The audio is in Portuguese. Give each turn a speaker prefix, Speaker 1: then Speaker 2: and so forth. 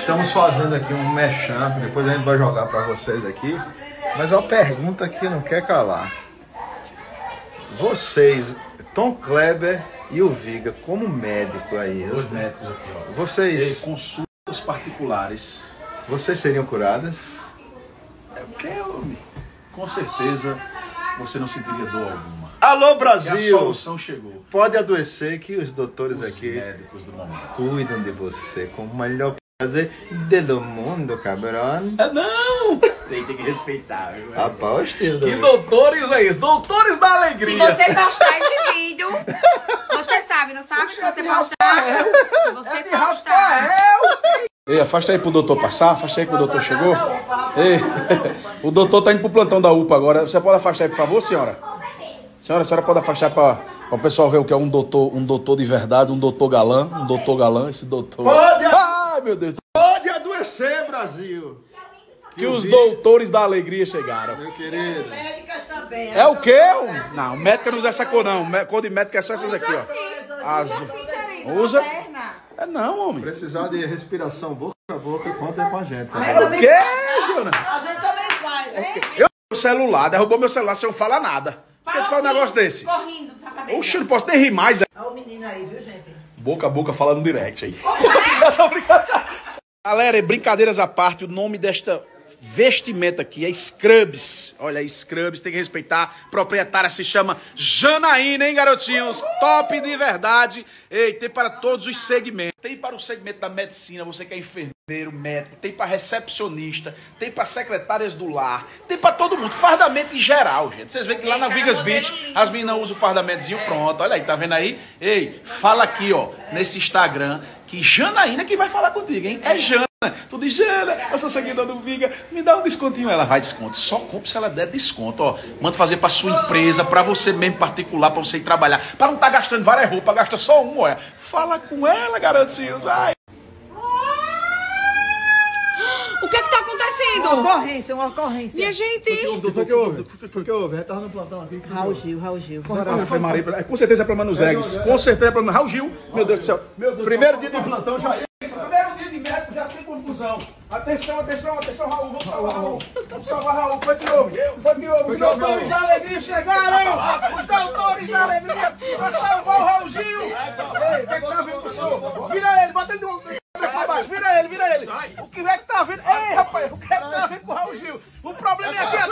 Speaker 1: Estamos fazendo aqui um merchan, depois a gente vai jogar para vocês aqui. Mas é uma pergunta que não quer calar. Vocês, Tom Kleber e o Viga, como médico aí...
Speaker 2: Dois médicos aqui, ó.
Speaker 1: Vocês...
Speaker 2: consultas particulares.
Speaker 1: Vocês seriam curadas?
Speaker 2: É o que, homem? Com certeza você não sentiria dor alguma.
Speaker 1: Alô,
Speaker 2: E
Speaker 1: Brasil!
Speaker 2: a solução chegou.
Speaker 1: Pode adoecer que os doutores
Speaker 2: Os
Speaker 1: aqui
Speaker 2: médicos do momento.
Speaker 1: cuidam de você com o melhor prazer do mundo, cabrão.
Speaker 2: É não! Tem que respeitar, viu?
Speaker 1: Aposto,
Speaker 2: Que doutores é isso? Doutores da alegria!
Speaker 3: Se você postar esse vídeo, você sabe, não sabe? Se você postar. Se você postar.
Speaker 2: Ei, afasta aí pro doutor passar, afasta aí que o doutor chegou. Ei, o doutor tá indo pro plantão da UPA agora. Você pode afastar aí, por favor, senhora? A senhora pode afastar para o pessoal ver o que é um doutor de verdade, um doutor galã, esse doutor.
Speaker 1: Pode,
Speaker 2: ai, meu Deus.
Speaker 1: pode adoecer, Brasil!
Speaker 2: Que os doutores da alegria chegaram.
Speaker 1: Meu querido.
Speaker 2: É o quê? Não, médica não usa essa cor, não. Cor de médica é só essas aqui, ó. Azul. Usa? É não, homem.
Speaker 1: Precisar de respiração boca a boca, conta aí com a gente. Tá?
Speaker 2: É o quê, Jonas?
Speaker 4: A gente também faz, hein?
Speaker 2: Eu o celular, derrubou meu celular sem eu falar nada. Por que tu faz um negócio desse?
Speaker 3: Correndo, safadeza.
Speaker 2: Oxe, eu não posso nem rir mais.
Speaker 4: Olha o menino aí, viu, gente?
Speaker 2: Boca a boca falando direct aí. Galera, brincadeiras à parte, o nome desta vestimenta aqui é Scrubs. Olha, Scrubs, tem que respeitar. A proprietária se chama Janaína, hein, garotinhos? Top de verdade. Ei, tem para todos os segmentos. Tem para o segmento da medicina, você que é enfermeiro, médico. Tem para recepcionista. Tem para secretárias do lar. Tem para todo mundo. Fardamento em geral, gente. Vocês veem que lá na Vigas Beach as meninas usam o fardamentozinho pronto. Olha aí, tá vendo aí? Ei, fala aqui, ó, nesse Instagram, que Janaína que vai falar contigo, hein? É Jana. Tu diz, Jana, eu sou seguidor do Viga, me dá um descontinho. Ela vai desconto. Só compra se ela der desconto, ó. Manda fazer pra sua empresa, pra você mesmo particular, pra você ir trabalhar. Pra não estar gastando várias roupas, gasta só uma, olha. Fala com ela, garotinhos, vai.
Speaker 3: O que é que tá acontecendo?
Speaker 4: Uma ocorrência.
Speaker 3: Minha gente.
Speaker 1: O que foi que houve? O que foi que houve? A gente tava no plantão aqui.
Speaker 4: Raul Gil.
Speaker 2: Ave Maria, com certeza é problema nos eggs. Com certeza é problema. Raul Gil, meu Deus do céu.
Speaker 1: Primeiro dia de plantão já...
Speaker 2: Primeiro dia de médico já tem confusão. Atenção, Raul. Vamos salvar Raul. Foi que houve. Os doutores da alegria chegaram. Os doutores da alegria pra salvar o Raul Gil. Ei, o que é que tá vindo pro senhor? Vira ele, bota ele de um... Vira ele. O que é que tá vindo? Ei, rapaz, o que é que tá vindo com o Raul Gil? O problema é aqui